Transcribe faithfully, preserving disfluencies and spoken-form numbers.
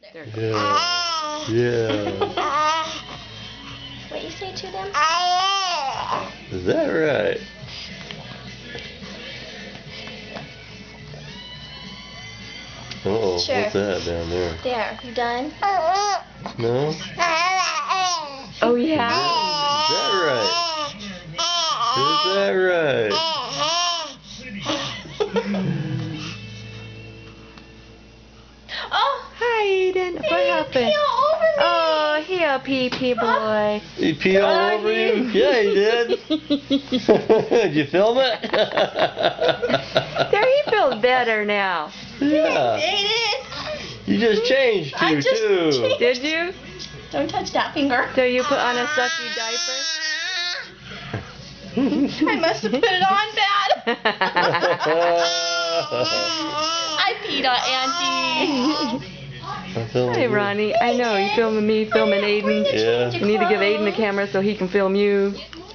there. Yeah. Yeah. What you say to them? Is that right? Uh oh, Sure. what's that down there? There, you done? No? Oh yeah? Is that right? Is that right? Oh, hi Eden. What happened? He peed all over me. Oh, he a pee pee boy. He peed all Oh, over he- you? Yeah, he did. Did you film it? There, he feels better now. Yeah. Aiden. You just changed I too, just too. changed. Did you? Don't touch that finger. So you put on a sucky diaper? I must have put it on bad. I peed on Auntie. Hey Ronnie, I know, you filming me, filming Aiden. Yeah. You need to give Aiden the camera so he can film you.